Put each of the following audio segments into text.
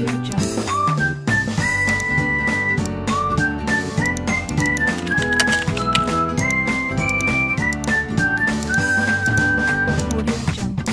Audio Jungle. Audio Jungle.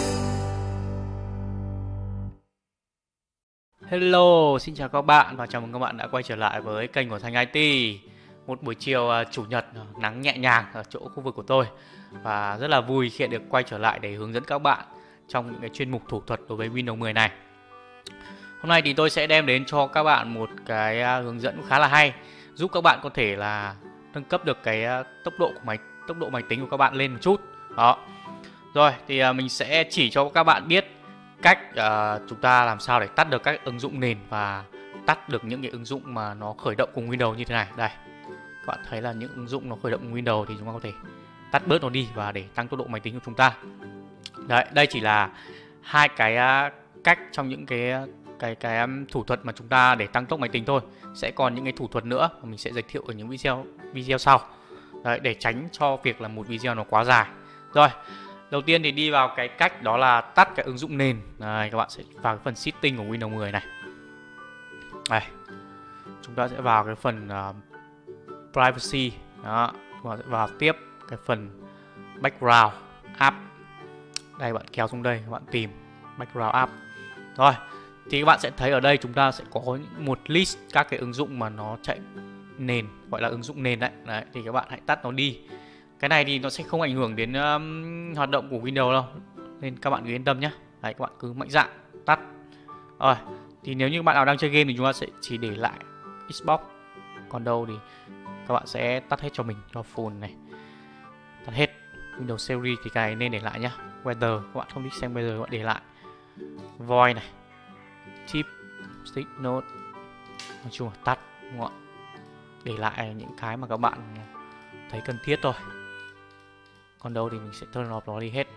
Hello, xin chào các bạn và chào mừng các bạn đã quay trở lại với kênh của Thành IT. Một buổi chiều chủ nhật nắng nhẹ nhàng ở chỗ khu vực của tôi. Và rất là vui khi được quay trở lại để hướng dẫn các bạn trong những cái chuyên mục thủ thuật đối với Windows 10 này. Hôm nay thì tôi sẽ đem đến cho các bạn một cái hướng dẫn khá là hay, giúp các bạn có thể là nâng cấp được cái tốc độ máy tính của các bạn lên một chút. Đó. Rồi thì mình sẽ chỉ cho các bạn biết cách chúng ta làm sao để tắt được các ứng dụng nền và tắt được những cái ứng dụng mà nó khởi động cùng Windows như thế này. Đây, các bạn thấy là những ứng dụng nó khởi động cùng Windows thì chúng ta có thể tắt bớt nó đi và để tăng tốc độ máy tính của chúng ta. Đấy, đây chỉ là hai cái cách trong những cái thủ thuật mà chúng ta để tăng tốc máy tính thôi. Sẽ còn những cái thủ thuật nữa mà mình sẽ giới thiệu ở những video sau. Đấy, để tránh cho việc là một video nó quá dài. Rồi, đầu tiên thì đi vào cái cách đó là tắt cái ứng dụng nền. Đây, các bạn sẽ vào cái phần setting của Windows 10 này. Đây, chúng ta sẽ vào cái phần privacy. Đó, chúng ta sẽ vào tiếp cái phần background app. Đây, bạn kéo xuống đây, các bạn tìm background app. Rồi, thì các bạn sẽ thấy ở đây chúng ta sẽ có một list các cái ứng dụng mà nó chạy nền, gọi là ứng dụng nền đấy. Đấy, thì các bạn hãy tắt nó đi. Cái này thì nó sẽ không ảnh hưởng đến hoạt động của Windows đâu, nên các bạn cứ yên tâm nhé. Đấy, các bạn cứ mạnh dạn tắt. Rồi, thì nếu như bạn nào đang chơi game thì chúng ta sẽ chỉ để lại Xbox. Còn đâu thì các bạn sẽ tắt hết cho mình, cho phone này. Tắt hết. Windows Series thì cái này nên để lại nhá. Weather, các bạn không thích xem weather, các bạn để lại. Void này. Tip, stick note. Nói chung là tắt, đúng không ạ? Để lại những cái mà các bạn thấy cần thiết thôi. Còn đâu thì mình sẽ turn off nó đi hết,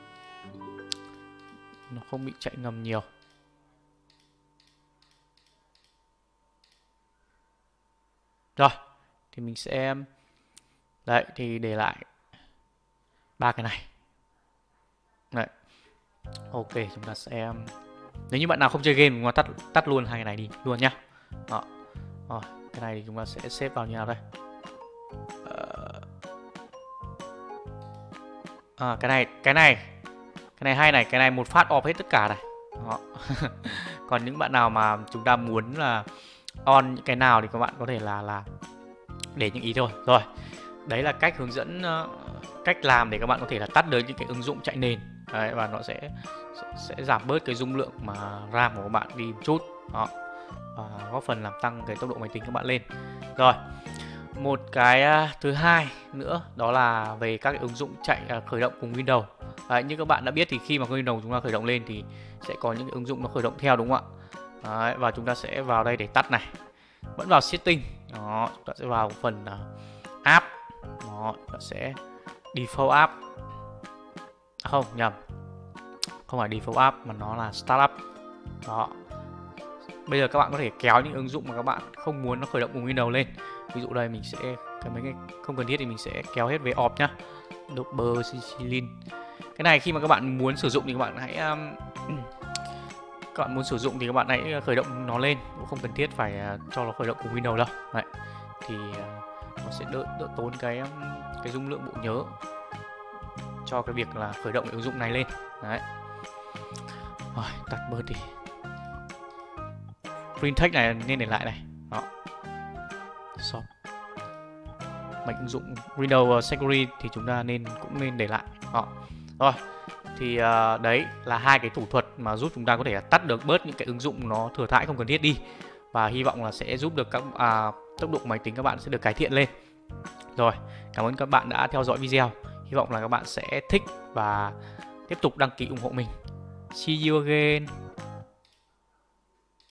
nó không bị chạy ngầm nhiều. Rồi, thì mình sẽ đấy, thì để lại ba cái này. Đấy. Ok, chúng ta sẽ, nếu như bạn nào không chơi game chúng ta tắt luôn hai cái này đi luôn nhá. Đó. Rồi, cái này thì chúng ta sẽ xếp vào như nào đây? Cái này hay này, cái này một phát off hết tất cả này. Đó. Còn những bạn nào mà chúng ta muốn là on những cái nào thì các bạn có thể là để những ý thôi. Rồi, đấy là cách hướng dẫn, cách làm để các bạn có thể là tắt được những cái ứng dụng chạy nền. Đấy, và nó sẽ giảm bớt cái dung lượng mà RAM của các bạn đi một chút. Đó. Và góp phần làm tăng cái tốc độ máy tính các bạn lên. Rồi, một cái thứ hai nữa đó là về các cái ứng dụng chạy khởi động cùng Windows. Đấy, như các bạn đã biết thì khi mà Windows chúng ta khởi động lên thì sẽ có những cái ứng dụng nó khởi động theo, đúng không ạ? Đấy, và chúng ta sẽ vào đây để tắt này. Vẫn vào setting. Đó, chúng ta sẽ vào phần app. Đó, chúng ta sẽ default app. Không, nhầm. Không phải default app mà nó là startup. Đó. Bây giờ các bạn có thể kéo những ứng dụng mà các bạn không muốn nó khởi động cùng Windows lên. Ví dụ đây mình sẽ, mấy cái không cần thiết thì mình sẽ kéo hết về off nhá. Docker, Sicilin. Cái này khi mà các bạn muốn sử dụng thì các bạn hãy các bạn hãy khởi động nó lên, cũng không cần thiết phải cho nó khởi động cùng Windows đâu. Đấy. Thì nó sẽ đỡ tốn cái dung lượng bộ nhớ cho cái việc là khởi động cái ứng dụng này lên. Đấy. Rồi, tắt bớt đi. Print text này nên để lại này. Đó. Shop. Mấy ứng dụng Windows Security thì chúng ta cũng nên để lại. Đó. Rồi, thì đấy là hai cái thủ thuật mà giúp chúng ta có thể tắt được bớt những cái ứng dụng nó thừa thãi không cần thiết đi, và hy vọng là sẽ giúp được các tốc độ máy tính các bạn sẽ được cải thiện lên. Rồi, cảm ơn các bạn đã theo dõi video. Hy vọng là các bạn sẽ thích và tiếp tục đăng ký ủng hộ mình. See you again.